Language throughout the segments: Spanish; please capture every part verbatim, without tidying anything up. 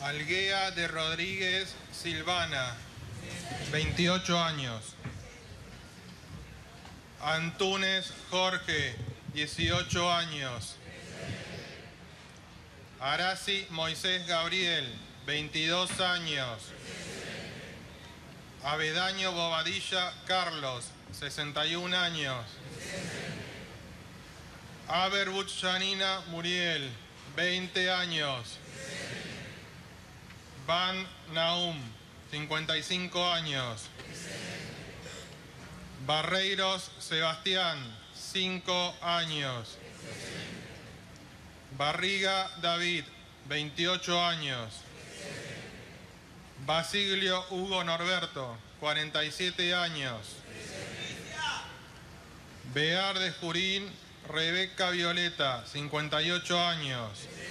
Alguea de Rodríguez Silvana, veintiocho años. Antúnez Jorge, dieciocho años. Arasi Moisés Gabriel, veintidós años. Avedaño Bobadilla Carlos, sesenta y un años. Aberbuch Janina Muriel, veinte años. Van Naum, cincuenta y cinco años. Barreiros Sebastián, cinco años. Barriga David, veintiocho años. Basiglio Hugo Norberto, cuarenta y siete años. Bear de Jurín Rebeca Violeta, cincuenta y ocho años.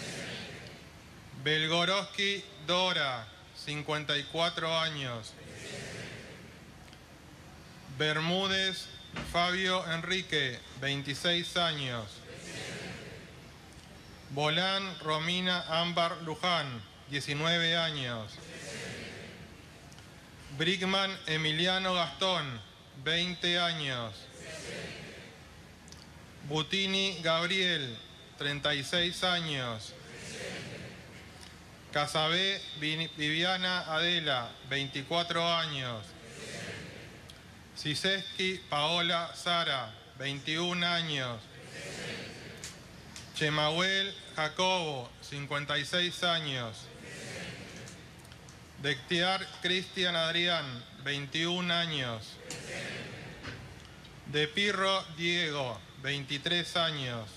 Belgoroski Dora, cincuenta y cuatro años. Bermúdez Fabio Enrique, veintiséis años. Bolán Romina Ámbar Luján, diecinueve años. Brigman Emiliano Gastón, veinte años. Butini Gabriel, treinta y seis años. Casabé Viviana Adela, veinticuatro años. Ciseski Paola Sara, veintiún años. Chemahuel Jacobo, cincuenta y seis años. Dectiar Cristian Adrián, veintiún años. De Pirro Diego, veintitrés años.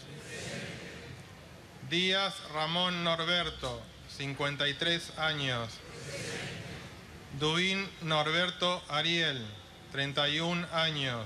Díaz Ramón Norberto, cincuenta y tres años. Duín Norberto Ariel, treinta y un años.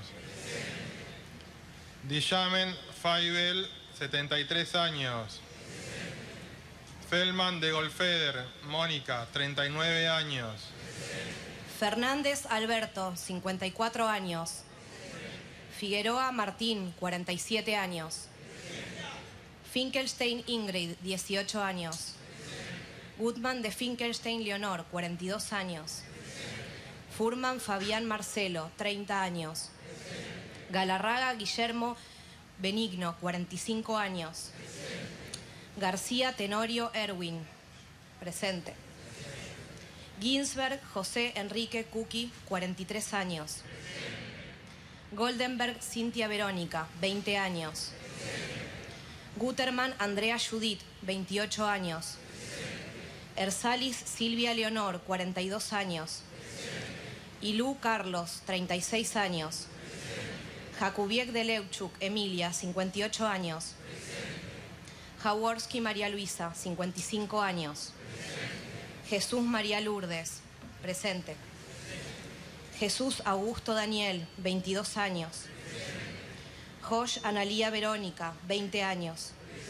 Dillamen Faibel, setenta y tres años. Feldman de Golfeder, Mónica, treinta y nueve años. Fernández Alberto, cincuenta y cuatro años. Figueroa Martín, cuarenta y siete años. Finkelstein Ingrid, dieciocho años. Gutman de Finkelstein Leonor, cuarenta y dos años. Furman Fabián Marcelo, treinta años. Galarraga Guillermo Benigno, cuarenta y cinco años. García Tenorio Erwin, presente. Ginsberg José Enrique Cuqui, cuarenta y tres años. Goldenberg Cintia Verónica, veinte años. Guterman Andrea Judith, veintiocho años. Ersalis Silvia Leonor, cuarenta y dos años. Ilú Carlos, treinta y seis años. Jakubiek de Leuchuk Emilia, cincuenta y ocho años. Jaworski María Luisa, cincuenta y cinco años. Jesús María Lourdes, presente. Jesús Augusto Daniel, veintidós años. Josh Analía Verónica, veinte años.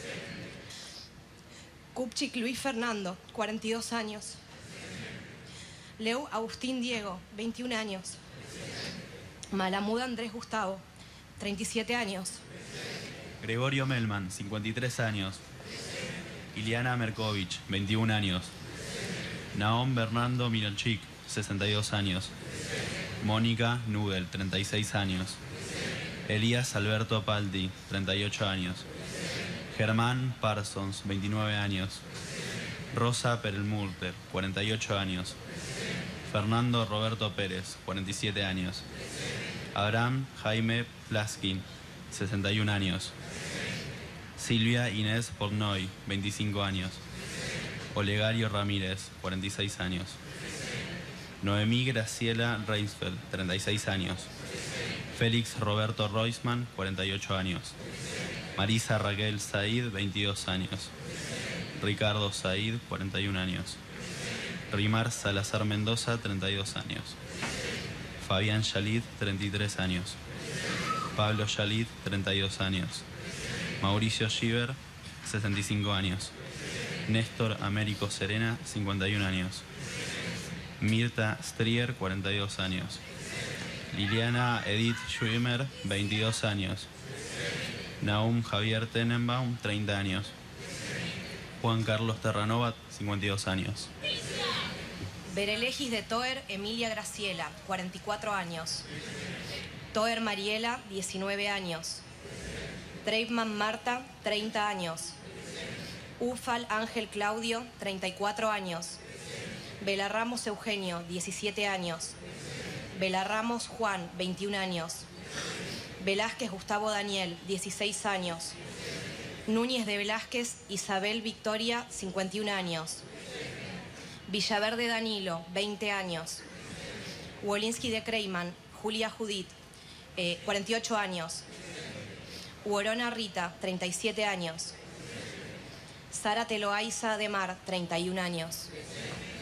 Kupchik Luis Fernando, cuarenta y dos años. Leu Agustín Diego, veintiún años. Malamuda Andrés Gustavo, treinta y siete años. Gregorio Melman, cincuenta y tres años. Iliana Merkovich, veintiún años. Naom Bernardo Mironchik, sesenta y dos años. Mónica Nugel, treinta y seis años. Elías Alberto Paldi, treinta y ocho años. Germán Parsons, veintinueve años. Rosa Perelmurter, cuarenta y ocho años. Fernando Roberto Pérez, cuarenta y siete años. Abraham Jaime Plaskin, sesenta y un años. Silvia Inés Pornoy, veinticinco años. Olegario Ramírez, cuarenta y seis años. Noemí Graciela Reinsfeld, treinta y seis años. Félix Roberto Roisman, cuarenta y ocho años. Marisa Raquel Said, veintidós años. Ricardo Said, cuarenta y un años. Rimar Salazar Mendoza, treinta y dos años. Fabián Yalid, treinta y tres años. Pablo Yalid, treinta y dos años. Mauricio Schieber, sesenta y cinco años. Néstor Américo Serena, cincuenta y un años. Mirta Strier, cuarenta y dos años. Liliana Edith Schwimmer, veintidós años. Naum Javier Tenenbaum, treinta años. Juan Carlos Terranova, cincuenta y dos años. Berelegis de Toer Emilia Graciela, cuarenta y cuatro años. Toer Mariela, diecinueve años. Treipman Marta, treinta años. Ufal Ángel Claudio, treinta y cuatro años. Belarramos Eugenio, diecisiete años. Belarramos Juan, veintiún años. Velázquez Gustavo Daniel, dieciséis años. Núñez de Velázquez Isabel Victoria, cincuenta y un años. Villaverde Danilo, veinte años. Wolinski de Creiman, Julia Judith, eh, cuarenta y ocho años. Uorona Rita, treinta y siete años. Sara Teloaiza de Mar, treinta y un años.